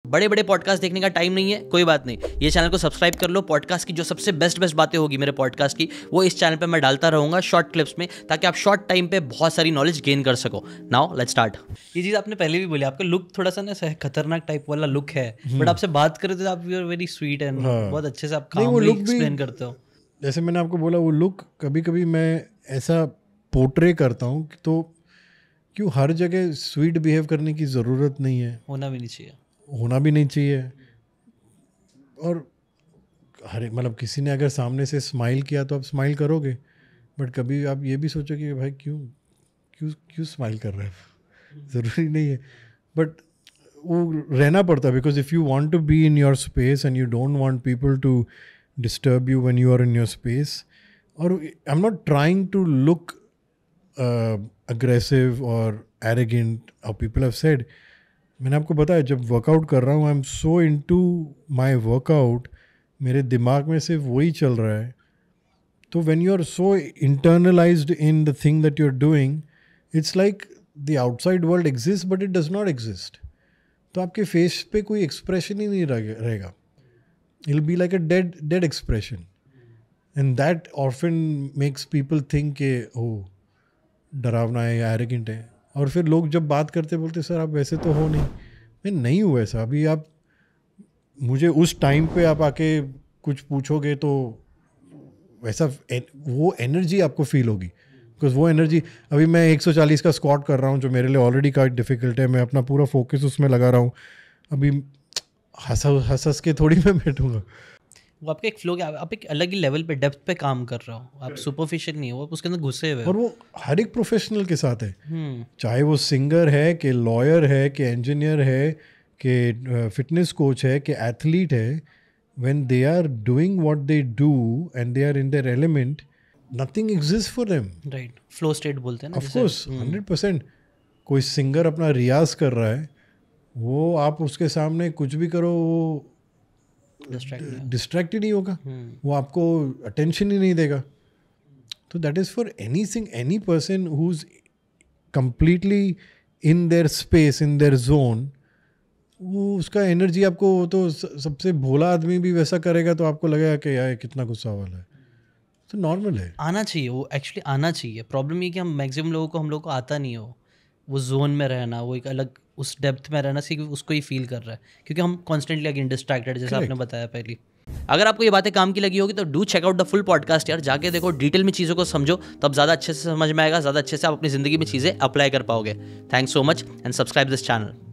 बड़े बड़े पॉडकास्ट देखने का टाइम नहीं है, कोई बात नहीं, ये चैनल को सब्सक्राइब कर लो। पॉडकास्ट की जो सबसे बेस्ट बातें होगी मेरे पॉडकास्ट की, वो इस चैनल पे मैं डालता रहूँगा शॉर्ट क्लिप्स में, ताकि आप शॉर्ट टाइम पे बहुत सारी नॉलेज गेन कर सको। Now let's start. ये चीज़ आपने पहले भी बोली, आपका लुक थोड़ा सा ना खतरनाक टाइप वाला लुक है, बट आपसे बात करें तो आप you are very sweet and बहुत अच्छे से आप कामली एक्सप्लेन करते हो। जैसे मैंने आपको बोला, वो लुक कभी कभी मैं ऐसा पोर्ट्रे करता हूँ तो क्यों हर जगह स्वीट बिहेव करने की ज़रूरत नहीं है, होना भी नहीं चाहिए। और हर मतलब किसी ने अगर सामने से स्माइल किया तो आप स्माइल करोगे, बट कभी आप ये भी सोचो कि भाई क्यों स्माइल कर रहे हैं, ज़रूरी नहीं है, बट वो रहना पड़ता है। Because if you want to be in your space and you don't want people to disturb you when you are in your space, or I'm not trying to look aggressive or arrogant, or people have said, मैंने आपको बताया जब workout कर रहा हूँ I am so into my workout, मेरे दिमाग में सिर्फ वही चल रहा है। तो when you are so internalized in the thing that you're doing, it's like the outside world exists but it does not exist. तो आपके फेस पे कोई एक्सप्रेशन ही नहीं रहेगा. It'll be like a dead expression, and that often makes people think कि oh डरावना है या एरोगेंट है. और फिर लोग जब बात करते बोलते सर आप वैसे तो हो नहीं. मैं नहीं हूँ ऐसा. अभी आप मुझे उस टाइम पे आप आके कुछ पूछोगे तो वैसा वो एनर्जी आपको फील होगी. बिकॉज वो एनर्जी, अभी मैं 140 का स्क्वाट कर रहा हूँ जो मेरे लिए ऑलरेडी काफ़ी डिफिकल्ट है. मैं अपना पूरा फोकस उसमें लगा रहा हूँ. अभी हंस के थोड़ी मैं बैठूंगा. वो आपका एक फ्लो, आप एक अलग ही लेवल पे डेप्थ पे काम कर रहे हो. आप सुपरफिशियल नहीं हो, उसके अंदर घुसे हुए. और वो हर एक प्रोफेशनल के साथ है. चाहे वो सिंगर है कि लॉयर है कि इंजीनियर है कि फिटनेस कोच है कि एथलीट है. When they are doing what they do and they are in their element, nothing exist for them. Right, flow state बोलते हैं ना. Of course 100%. कोई सिंगर अपना रियाज कर रहा है, वो आप उसके सामने कुछ भी करो वो डिस्ट्रैक्ट ही नहीं होगा. वो आपको अटेंशन ही नहीं देगा. तो that is for anything, any person who is completely in their space, in their zone. वो उसका एनर्जी आपको, तो सबसे भोला आदमी भी वैसा करेगा तो आपको लगेगा कि यार कितना गुस्सा वाला है. तो नॉर्मल है, आना चाहिए, वो एक्चुअली आना चाहिए. प्रॉब्लम ये कि हम मैक्सिमम लोगों को, हम लोग को आता नहीं हो वो जोन में रहना, वो एक अलग उस डेप्थ में रहना, सीख उसको ही फील कर रहा है, क्योंकि हम कॉन्स्टेंटली अगेन डिस्ट्रैक्टेड, जैसे आपने बताया पहले. अगर आपको ये बातें काम की लगी होगी तो do check out the full podcast यार. जाके देखो, डिटेल में चीज़ों को समझो, तब ज़्यादा अच्छे से समझ में आएगा, ज़्यादा अच्छे से आप अपनी ज़िंदगी में चीज़ें अप्लाई कर पाओगे. Thanks so much and subscribe this channel.